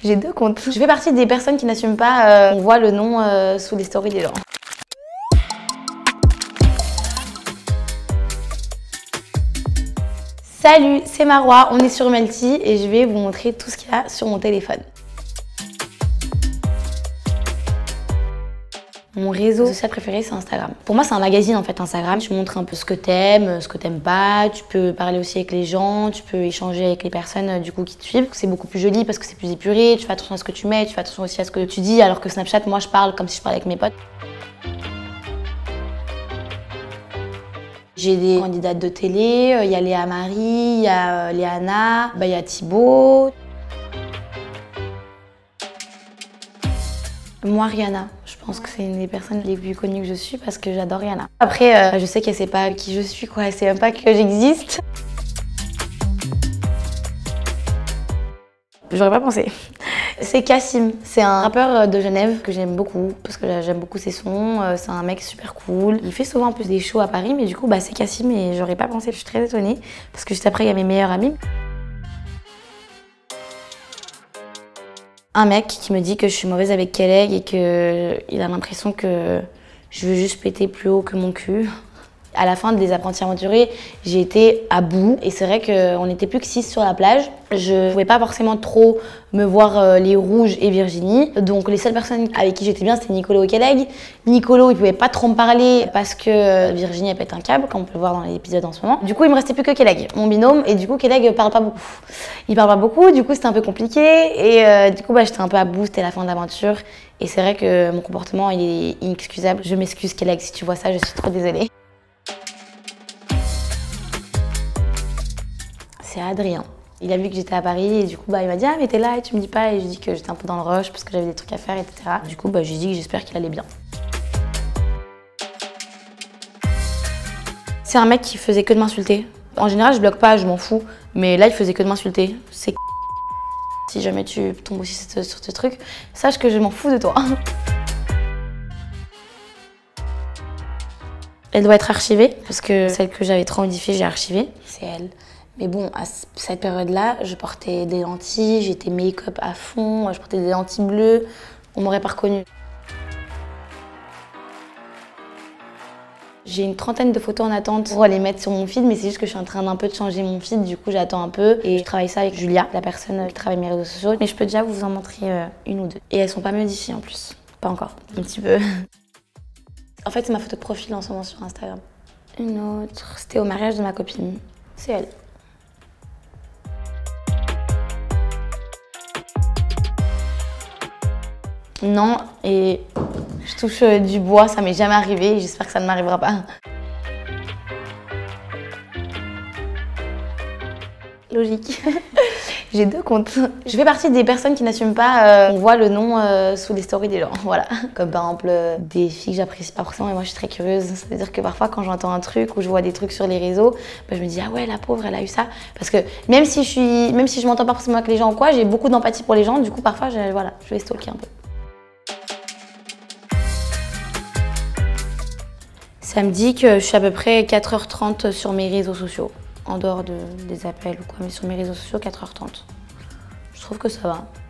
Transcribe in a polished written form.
J'ai 2 comptes. Je fais partie des personnes qui n'assument pas qu'on voit le nom sous les stories des gens. Salut, c'est Marwa, on est sur Melty et je vais vous montrer tout ce qu'il y a sur mon téléphone. Mon réseau social préféré, c'est Instagram. Pour moi, c'est un magazine en fait, Instagram. Tu montres un peu ce que t'aimes pas. Tu peux parler aussi avec les gens, tu peux échanger avec les personnes du coup qui te suivent. C'est beaucoup plus joli parce que c'est plus épuré. Tu fais attention à ce que tu mets, tu fais attention aussi à ce que tu dis. Alors que Snapchat, moi, je parle comme si je parlais avec mes potes. J'ai des candidates de télé. Il y a Léa Marie, il y a Léana, il y a Thibaut. Moi, Rihanna. Je pense que c'est une des personnes les plus connues que je suis parce que j'adore Rihanna. Après, je sais qu'elle sait pas qui je suis, quoi. Elle sait même pas que j'existe. J'aurais pas pensé. C'est Cassim. C'est un rappeur de Genève que j'aime beaucoup parce que j'aime beaucoup ses sons. C'est un mec super cool. Il fait souvent en plus des shows à Paris, mais du coup, c'est Cassim et j'aurais pas pensé. Je suis très étonnée parce que juste après, il y a mes meilleurs amis. Un mec qui me dit que je suis mauvaise avec Keleg et qu'il a l'impression que je veux juste péter plus haut que mon cul. À la fin des apprentis aventuriers, j'ai été à bout et c'est vrai qu'on n'était plus que 6 sur la plage. Je ne pouvais pas forcément trop me voir les Rouges et Virginie. Donc les seules personnes avec qui j'étais bien, c'était Nicolo et Keleg. Nicolo, il pouvait pas trop me parler parce que Virginie, elle pète un câble, comme on peut le voir dans l'épisode en ce moment. Du coup, il me restait plus que Keleg, mon binôme. Et du coup, Keleg parle pas beaucoup. Il parle pas beaucoup, du coup, c'était un peu compliqué. Et du coup, j'étais un peu à bout, c'était la fin de l'aventure. Et c'est vrai que mon comportement, il est inexcusable. Je m'excuse, Keleg, si tu vois ça, je suis trop désolée. C'est Adrien. Il a vu que j'étais à Paris et du coup il m'a dit « Ah mais t'es là et tu me dis pas » et je lui ai dit que j'étais un peu dans le rush parce que j'avais des trucs à faire, etc. Du coup je lui ai dit que j'espère qu'il allait bien. C'est un mec qui faisait que de m'insulter. En général je bloque pas, je m'en fous, mais là il faisait que de m'insulter. C'est si jamais tu tombes aussi sur ce truc, sache que je m'en fous de toi. Elle doit être archivée parce que celle que j'avais trop modifiée, j'ai archivée. C'est elle. Mais bon, à cette période-là, je portais des lentilles, j'étais make-up à fond, je portais des lentilles bleues, on m'aurait pas reconnue. J'ai une trentaine de photos en attente pour les mettre sur mon feed, mais c'est juste que je suis en train d'un peu de changer mon feed, du coup j'attends un peu. Et je travaille ça avec Julia, la personne qui travaille mes réseaux sociaux. Mais je peux déjà vous en montrer une ou deux. Et elles sont pas modifiées en plus. Pas encore, un petit peu. En fait, c'est ma photo de profil en ce moment sur Instagram. Une autre, c'était au mariage de ma copine. C'est elle. Non, et je touche du bois, ça m'est jamais arrivé et j'espère que ça ne m'arrivera pas. Logique. J'ai 2 comptes. Je fais partie des personnes qui n'assument pas qu'on voit le nom sous les stories des gens, voilà. Comme par exemple des filles que j'apprécie pas forcément et moi je suis très curieuse. Ça veut dire que parfois quand j'entends un truc ou je vois des trucs sur les réseaux, je me dis ah ouais la pauvre elle a eu ça. Parce que même si je m'entends pas forcément avec les gens ou quoi, j'ai beaucoup d'empathie pour les gens, du coup parfois je vais stalker un peu. Ça me dit que je suis à peu près 4h30 sur mes réseaux sociaux. En dehors des appels ou quoi, mais sur mes réseaux sociaux, 4h30. Je trouve que ça va.